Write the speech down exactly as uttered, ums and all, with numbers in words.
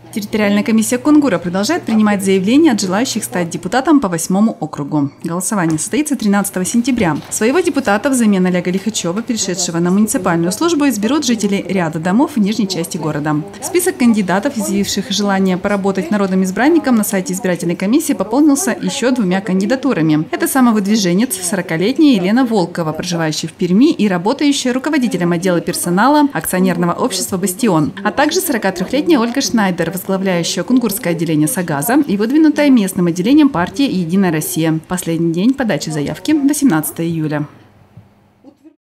Территориальная комиссия Кунгура продолжает принимать заявления от желающих стать депутатом по восьмому округу. Голосование состоится тринадцатого сентября. Своего депутата взамен Олега Лихачева, перешедшего на муниципальную службу, изберут жители ряда домов в нижней части города. Список кандидатов, изъявивших желание поработать народным избранником, на сайте избирательной комиссии пополнился еще двумя кандидатурами. Это самовыдвиженец, сорокалетняя Елена Волкова, проживающая в Перми и работающая руководителем отдела персонала акционерного общества «Бастион», а также сорокатрёхлетняя Ольга Шнайдер, возглавляющая кунгурское отделение Сагаза и выдвинутая местным отделением партии «Единая Россия». Последний день подачи заявки – восемнадцатого июля.